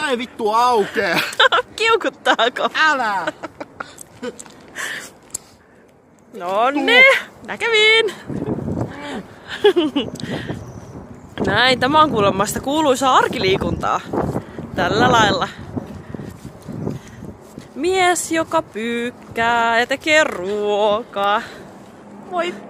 Tää ei vittu aukee. Kiukuttaako? Älä! Nonni, näkemiin! Näin, tämä on kuulemma sitä kuuluisaa arkiliikuntaa. Tällä lailla. Mies, joka pyykkää ja tekee ruokaa. Moi!